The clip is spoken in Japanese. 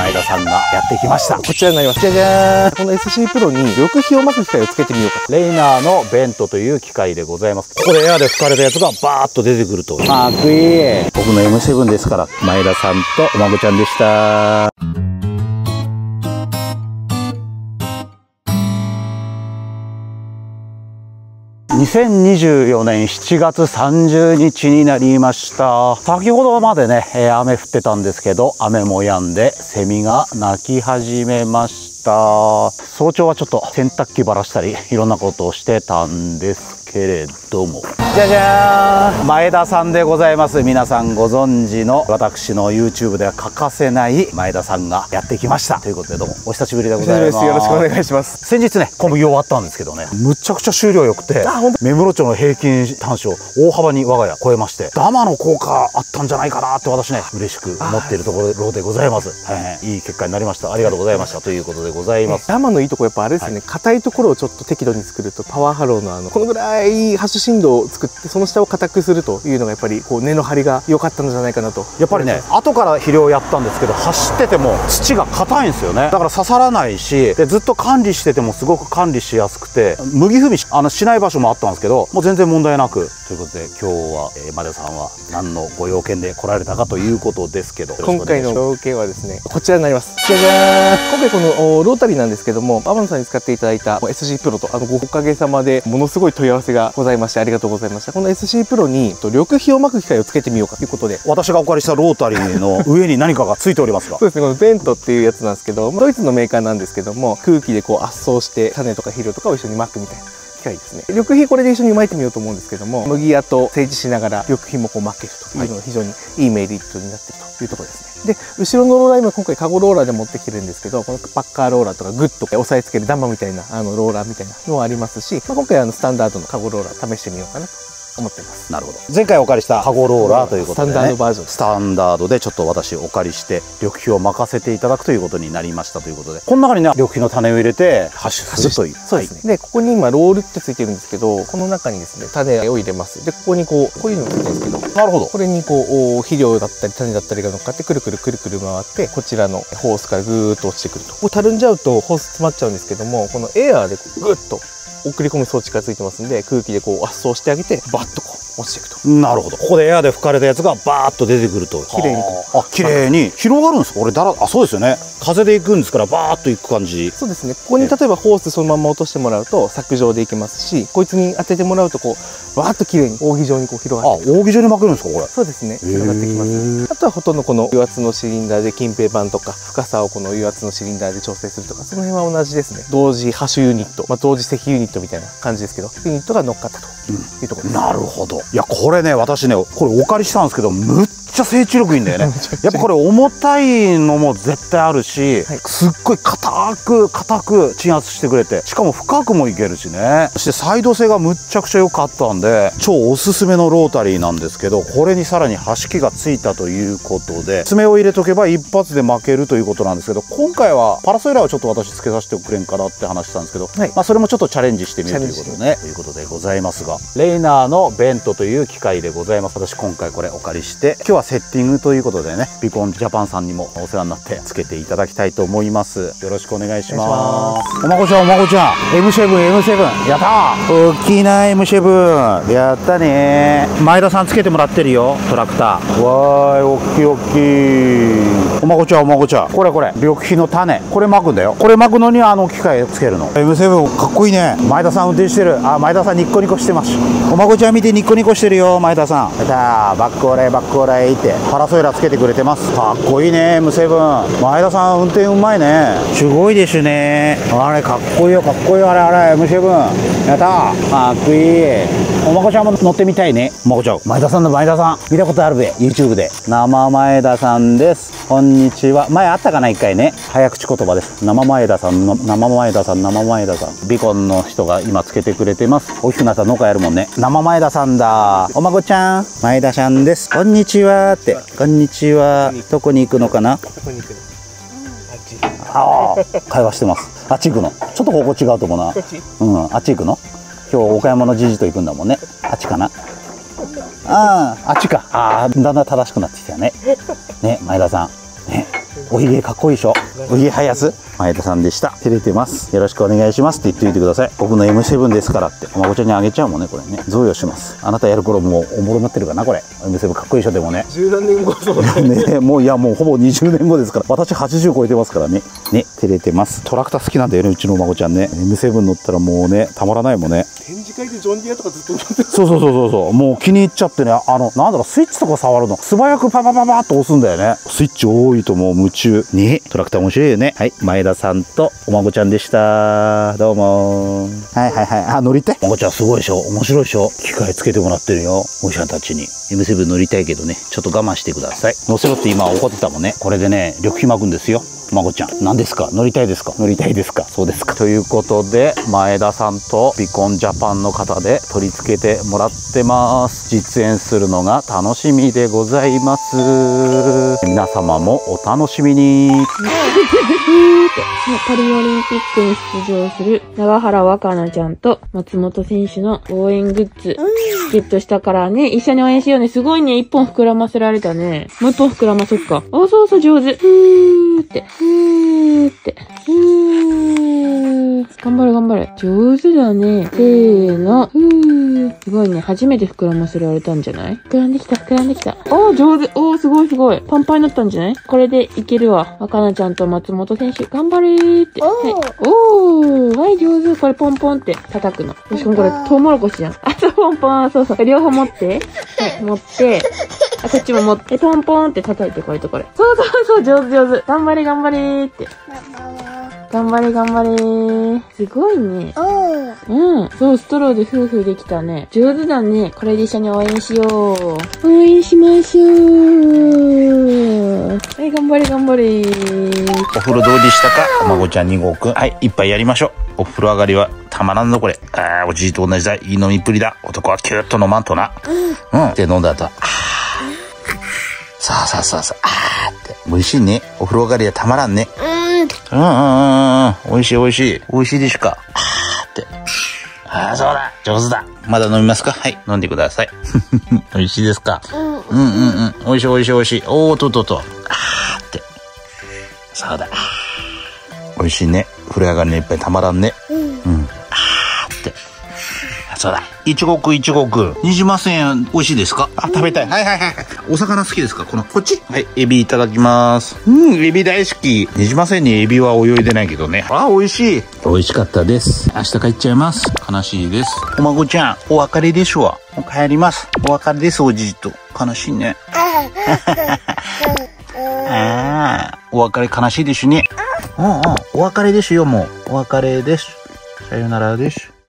前田さんがやってきました。 こちらになります。じゃじゃーん。この SC プロに緑肥をまく機械をつけてみようか。 レイナーのベントという機械でございます。ここでエアで吹かれたやつがバーッと出てくると。かっこいい。僕の M7 ですから、前田さんとお孫ちゃんでした。2024年7月30日になりました。先ほどまでね、雨降ってたんですけど、雨も止んでセミが鳴き始めました。早朝はちょっと洗濯機ばらしたりいろんなことをしてたんですけれども、じゃじゃーん、前田さんでございます。皆さんご存知の私の YouTube では欠かせない前田さんがやってきましたということで、どうもお久しぶりでございます。 よろしくお願いします。 先日ね小麦終わったんですけどね、むちゃくちゃ収量良くて、目室町の平均単勝大幅に我が家超えまして、ダマの効果あったんじゃないかなって私ね嬉しく思っているところでございます。いい結果になりました。ありがとうございましたということでございます。 ダマのいいところやっぱあれですね、硬いところをちょっと適度に作ると、パワーハローのこのぐらいハッシュ振動を作って、その下を硬くするというのがやっぱりこう根の張りが良かったんじゃないかなと。やっぱりね、 後から肥料やったんですけど、走ってても土が硬いんですよね。だから刺さらないし、でずっと管理しててもすごく管理しやすくて、麦踏みしない場所もあったんですけど、もう全然問題なくということで、今日は前田さんは何のご用件で来られたかということですけど、 今回の要件はですね、こちらになります。じゃじゃーん。今回このロータリーなんですけども、天野さんに使っていただいた SC プロとごおかげさまでものすごい問い合わせがございまして、ありがとうございました。この SC プロに緑肥をまく機械をつけてみようかということで、 私がお借りしたロータリーの上に何かがついておりますが、 そうですね、このベントっていうやつなんですけど、ドイツのメーカーなんですけども、空気でこう圧送して種とか肥料とかを一緒にまくみたいな機械ですね。緑肥これで一緒にまいてみようと思うんですけども、麦芽と整地しながら緑肥もこうまけるというのが非常にいいメリットになっているというところですね。で、後ろのローラー、今回カゴローラーで持ってきてるんですけど、このパッカーローラーとかグッと押さえつけるダンマみたいなローラーみたいなのはありますし、今回スタンダードのカゴローラー試してみようかなと思ってます。 なるほど。前回お借りしたカゴローラーということで、ね、 スタンダードバージョン、 スタンダードでちょっと私お借りして緑肥を任せていただくということになりましたということで、この中にね緑肥の種を入れてハッシュするという。 そうですね。でここに今ロールってついてるんですけど、この中にですね種を入れます。でここにこういうのがついてるんですけど、 なるほど。 これにこう肥料だったり種だったりが乗っかってくるくるくるくる回って、こちらのホースからぐーっと落ちてくると。こうたるんじゃうとホース詰まっちゃうんですけども、このエアーでぐっと送り込む装置がついてますんで、空気でこう圧送してあげてバッとこう落ちていくと。 なるほど。ここでエアで吹かれたやつがバーッと出てくると、 綺麗に綺麗に広がるんですか。俺そうですよね、風で行くんですからバーッと行く感じ。 そうですね。ここに例えばホースそのまま落としてもらうと削状でいけますし、こいつに当ててもらうとこうわーっと綺麗に扇状にこう広がって、 扇状に巻けるんですかこれ。 そうですね、広がってきます。あとはほとんどこの油圧のシリンダーで近平板とか深さをこの油圧のシリンダーで調整するとか、その辺は同じですね。同時ハッシュユニット、同時積ユニットみたいな感じですけど、ユニットが乗っかったというところです。 なるほど。いやこれね、私ねこれお借りしたんですけど、むっちゃ整地力いいんだよね。やっぱこれ重たいのも絶対あるし、すっごい硬く鎮圧してくれて、しかも深くもいけるしね。そしてサイド性がむっちゃくちゃ良かったんで、超おすすめのロータリーなんですけど、これにさらに刃式がついたということで、爪を入れとけば一発で巻けるということなんですけど、今回はパラソイラーをちょっと私つけさせてくれんかなって話したんですけど、それもちょっとチャレンジしてみるということでね、ということでございますが、レイナーのベントという機械でございます。私今回これお借りして、今日はセッティングということでね、ビコンジャパンさんにもお世話になってつけていただきたいと思います。よろしくお願いします。おまこちゃん M7 やったー。大きな M7 やったねー。前田さんつけてもらってるよ、トラクター。わーい、大きい。おまこちゃんこれ緑肥の種、これ巻くんだよ。これ巻くのに機械つけるの。 M7 かっこいいね。前田さん運転してる。前田さんニッコニコしてます。おまこちゃん見てニッコニコしてるよ、前田さん。やったー、バックオレイってパラソイラーつけてくれてます。かっこいいね M7。 前田さん運転うまいね。すごいですね。あれかっこいいよあれ M7 やったー、かっこいい。おまこちゃんも乗ってみたいね。おまこちゃん、前田さん見たことあるべ、 YouTube で。生前田さんです。こんにちは。前あったかな、一回ね。早口言葉です。生前田さん。ビコンの人が今つけてくれてます。大きくなったら農家やるもんね。生前田さんだ。おまこちゃん、前田さんです。こんにちはって。こんにちは。どこに行くのかな。会話してます。あっち行くの。ちょっと方向違うと思うな。あっち行くの。今日岡山のじじと行くんだもんね。あっちかな。あっちか。だんだん正しくなってきたよね。ね、前田さん。ね。 おひげかっこいいでしょ。おひげ生やす前田さんでした。照れてます。よろしくお願いしますって言っておいてください。僕の M7 ですからって。おまこちゃんにあげちゃうもんね、これね。贈与します。あなたやる頃もうおもろになってるかな、これ。M7 かっこいいでしょ、でもね。 10何年後そうね、もういや、もうほぼ20年後ですから。私80超えてますからね。ね、照れてます。トラクター好きなんだよね、うちのおまこちゃんね。M7 乗ったらもうね、たまらないもんね。 展示会でジョンディアとかずっと乗ってる。 そう。もう気に入っちゃってね、なんだろう、スイッチとか触るの、素早くパパパパッと押すんだよね。スイッチ多いともう夢中。ね、トラクター面白いよね。はい、前田さんとおまこちゃんでした。どうも。はい。乗りたい。おまこちゃんすごいでしょ。面白いでしょ。機械つけてもらってるよ。おじさんたちに。M7 乗りたいけどね、ちょっと我慢してください。乗せろって今怒ってたもんね。これでね、緑肥巻くんですよ。まこちゃん、何ですか？乗りたいですか？乗りたいですか？そうですか。ということで、前田さんとビコンジャパンの方で取り付けてもらってます。実演するのが楽しみでございます。皆様もお楽しみに。 パリオリンピックに出場する長原若菜ちゃんと松本選手の応援グッズゲットしたからね、一緒に応援しようね。すごいね、一本膨らませられたね。もう一本膨らまそっか。そう上手。頑張れ。上手だね。せーの。すごいね。初めて膨らませられたんじゃない？膨らんできた。上手。すごい。パンパンになったんじゃない？これでいけるわ。若菜ちゃんと松本選手、頑張れーって。はい、上手。これポンポンって叩くの。しかもこれ、トウモロコシじゃん。ポンポン。そう。両方持って。はい、持って。こっちも持って、ポンポンって叩いて、これとこれ。そう、上手。頑張れーって。頑張れ。すごいね。そう、ストローで夫婦できたね。上手だね。これで一緒に応援しよう。応援しましょう。はい、頑張れ。 お風呂どうでしたか？おまごちゃん2号くん。はい、一杯やりましょう。お風呂上がりはたまらんのこれ。おじいと同じだ。いい飲みっぷりだ。男はキューッと飲まんとな。で飲んだ後は、さあ。って美味しいね。お風呂上がりはたまらんね。美味しい。美味しいでしゅか。って。そうだ。上手だ。まだ飲みますか？はい、飲んでください。美味しいですか？美味しい。おーと。って。そうだ。美味しいね。風呂上がりの一杯たまらんね。って。そうだ。いちごくん。ニジマス園美味しいですか？食べたい。はい。お魚好きですか？こっち？はい、エビいただきます。エビ大好き。ニジマス園にエビは泳いでないけどね。美味しい。美味しかったです。明日帰っちゃいます。悲しいです。おまごちゃん、お別れでしょわ。もう帰ります。お別れです、おじいと。悲しいね。お別れ悲しいでしゅね。お別れですよ、もう。お別れです。さよならです。